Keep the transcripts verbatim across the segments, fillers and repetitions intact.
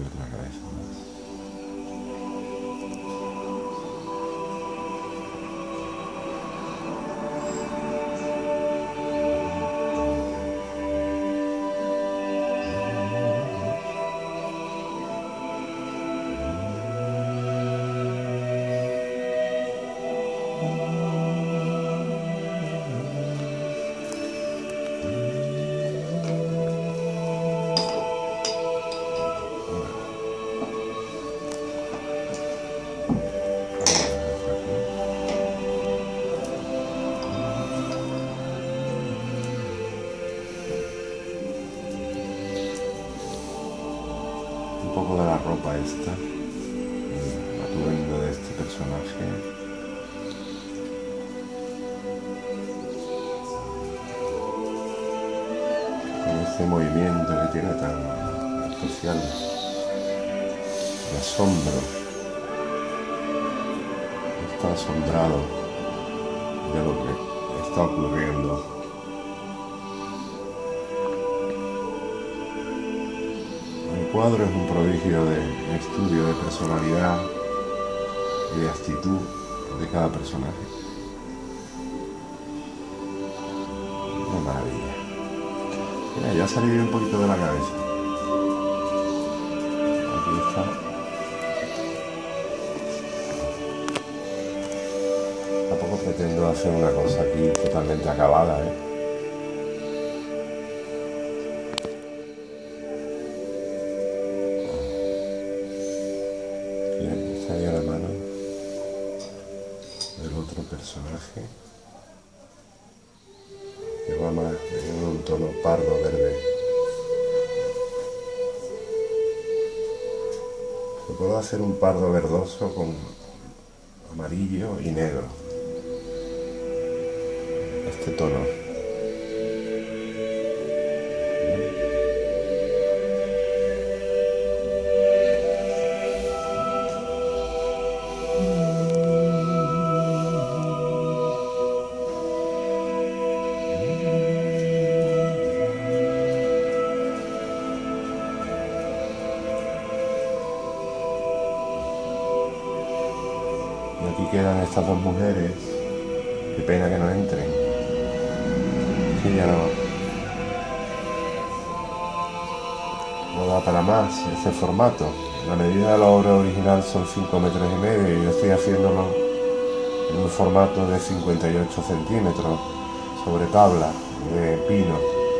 otra cabeza más. Un poco de la ropa esta, el atuendo de este personaje. Con este movimiento que tiene tan especial, de asombro. Está asombrado de lo que está ocurriendo. El cuadro es un prodigio de estudio de personalidad y de actitud de cada personaje. Una maravilla. Mira, ya ha salido un poquito de la cabeza. Aquí está. Tampoco pretendo hacer una cosa aquí totalmente acabada, ¿eh? Estaría la mano del otro personaje que va más en un tono pardo verde. Se puede hacer un pardo verdoso con amarillo y negro. Este tono. Y aquí quedan estas dos mujeres. Qué pena que no entren. Que ya no, no da para más este formato. La medida de la obra original son cinco metros y medio y yo estoy haciéndolo en un formato de cincuenta y ocho centímetros sobre tabla de pino.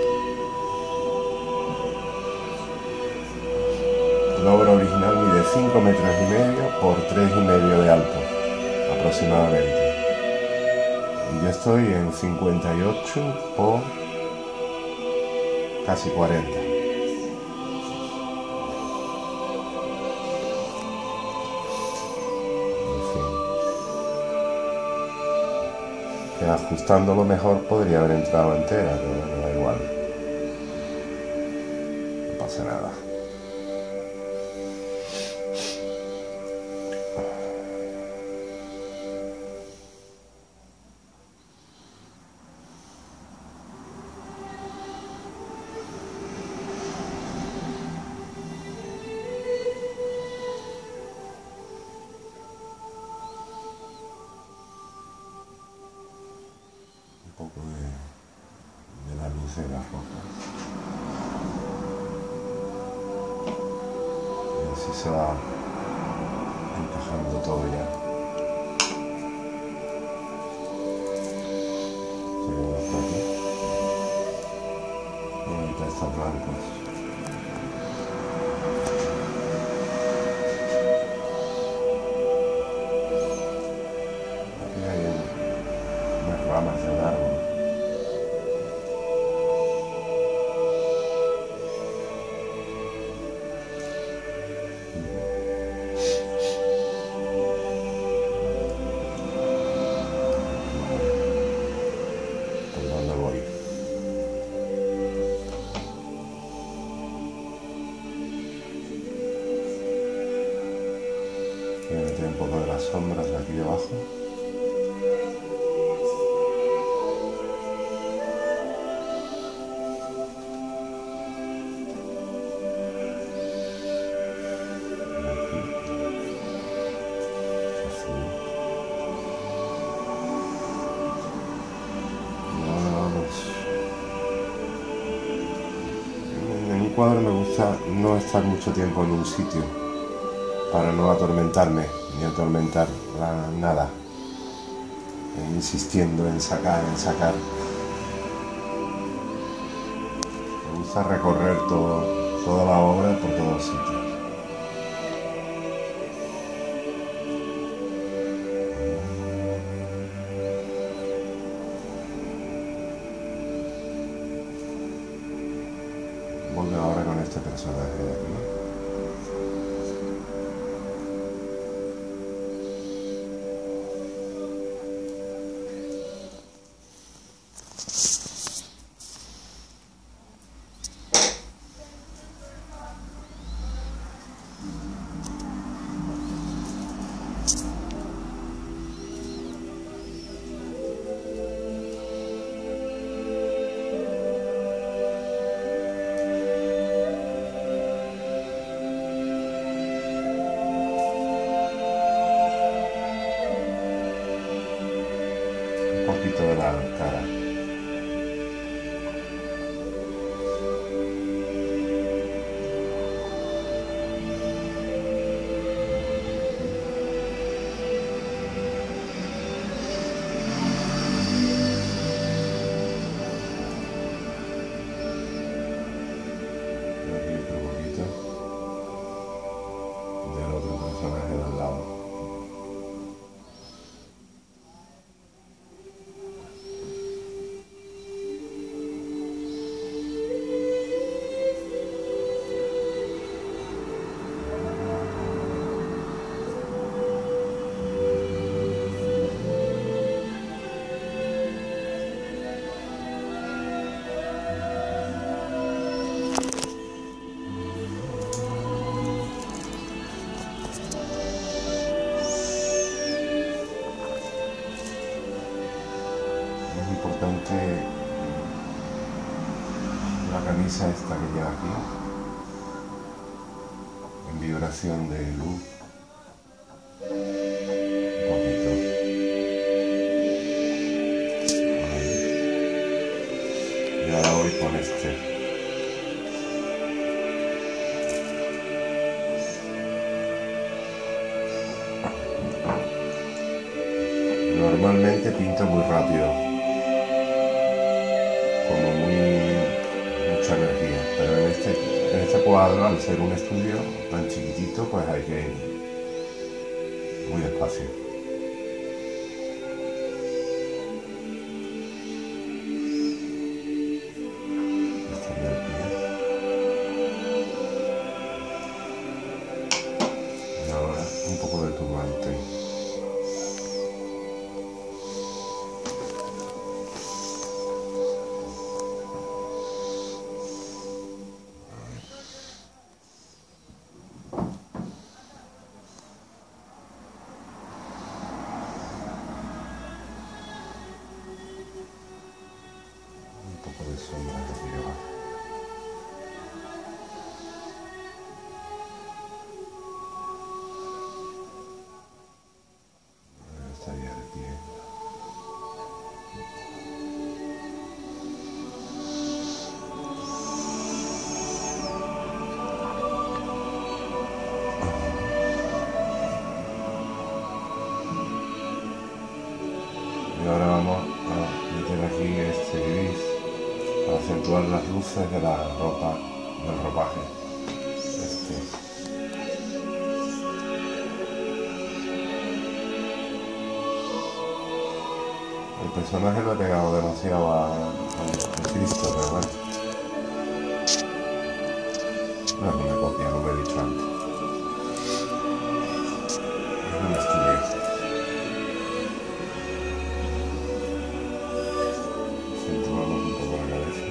La obra original mide cinco metros y medio por tres y medio de alto aproximadamente. Y yo estoy en cincuenta y ocho por casi cuarenta. En fin. Que ajustándolo mejor podría haber entrado entera, pero bueno, da igual. No pasa nada. Un poco de, de la luz de las rocas. Y así se va encajando todo ya. Seguimos por aquí. Y ahorita están blancos. Aquí hay unas ramas de un árbol. Voy a meter un poco de las sombras de aquí debajo. cuadro me gusta no estar mucho tiempo en un sitio para no atormentarme ni atormentar la nada, e insistiendo en sacar, en sacar. Me gusta recorrer todo, toda la obra por todos sitios. Vuelve ahora con este personaje de aquí. Un poquito de la cara. Y aquí otro poquito del otro personaje de al lado. Es importante la camisa esta que lleva aquí, en vibración de luz, un poquito. Ahí. Y ahora voy con este. Normalmente pinto muy rápido, como muy mucha energía, pero en este, en este cuadro, al ser un estudio tan chiquitito, pues hay que ir muy despacio. Este es el pie. Y ahora un poco de turbante. Un poco de sombra aquí abajo. Ahí estaría el pie. Y ahora vamos a meter aquí este gris para acentuar las luces de la ropa, del ropaje. Este. El personaje lo he pegado demasiado a, a, a Cristo, pero bueno. No es una copia, como he dicho antes. Es un estudio. Acentuamos un poco la cabeza.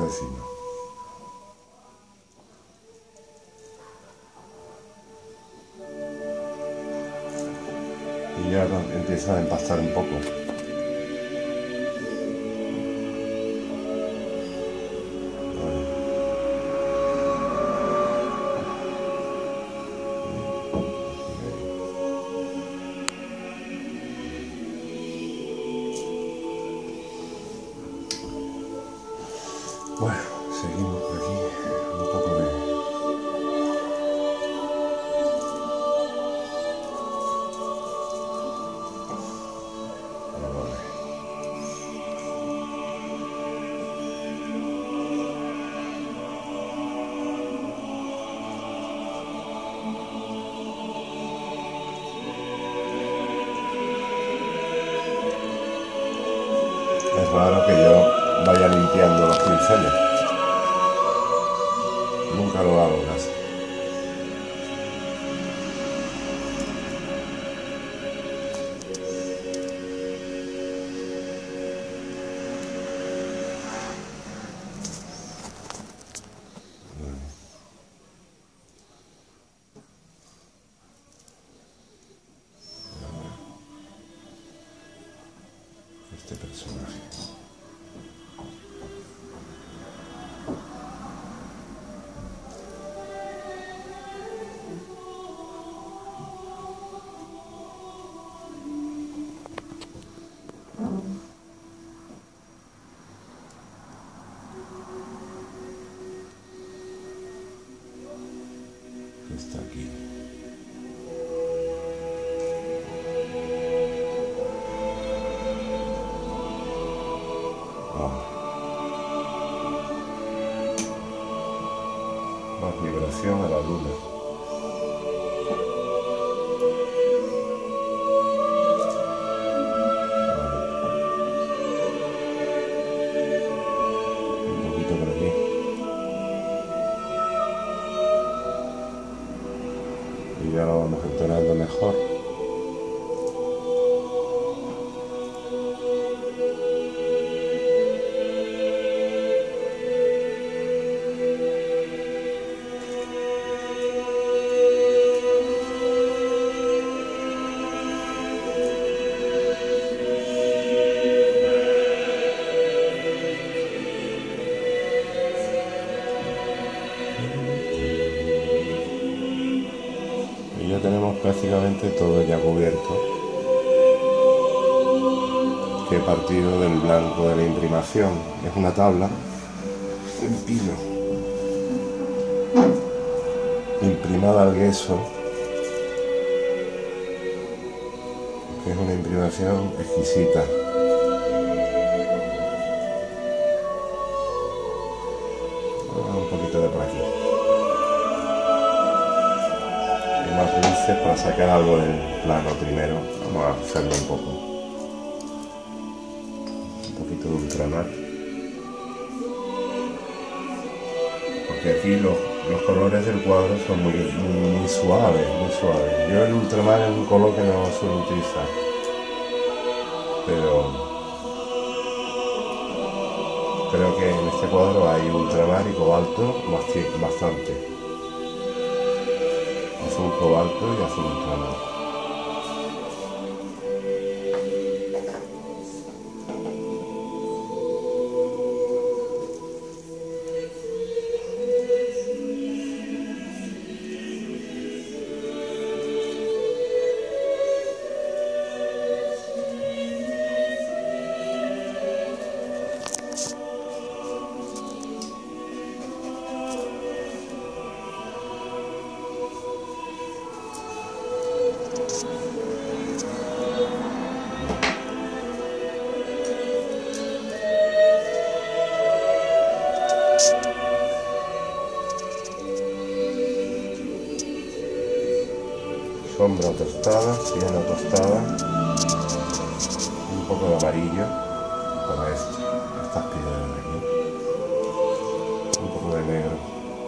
vecinos. Y ya empieza a empastar un poco. Bueno, seguimos por aquí, un poco de... Vamos a ver. Es raro que yo vaya limpiando los pinceles. Nunca lo hago casi. Este personaje. Está aquí. Oh. Más vibración a la luna. Un poquito por aquí. Y ya lo vamos entonando mejor. Y ya tenemos prácticamente todo ya cubierto, que he partido del blanco de la imprimación. Es una tabla en pino imprimada al yeso, que es una imprimación exquisita. Un poquito de por aquí, más luces para sacar algo del plano primero. Vamos a hacerlo un poco, un poquito de ultramar, porque aquí los, los colores del cuadro son muy, muy, muy suaves, muy suaves. Yo el ultramar es un color que no suelo utilizar, pero creo que en este cuadro hay ultramar y cobalto bastante. Azul cobalto y azul ultramar. Sombra tostada, siena tostada, un poco de amarillo para esto, estas piedras de aquí, un poco de negro.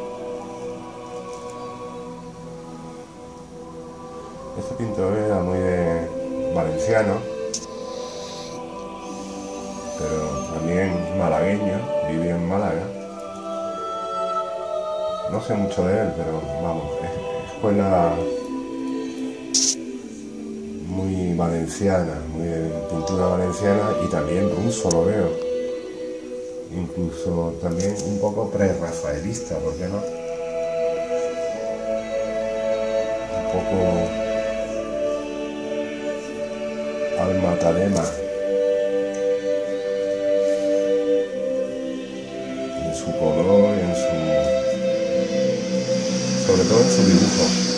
Este pintor era muy de valenciano, pero también malagueño, vivía en Málaga. No sé mucho de él, pero vamos, es escuela muy valenciana, muy de pintura valenciana y también ruso lo veo. Incluso también un poco pre-rafaelista, ¿por qué no? Un poco alma tadema en su color, en su, sobre todo en su dibujo.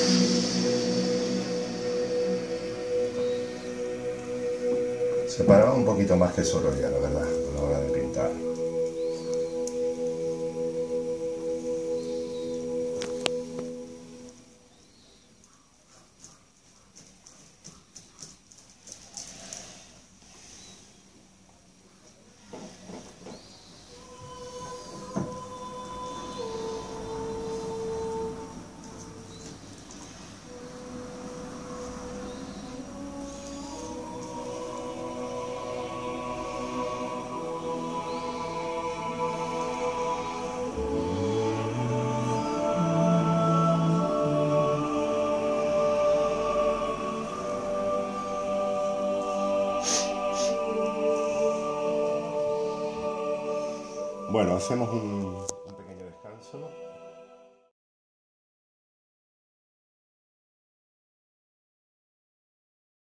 Se paraba un poquito más que Sorolla, la verdad, a la hora de pintar. Bueno, hacemos un,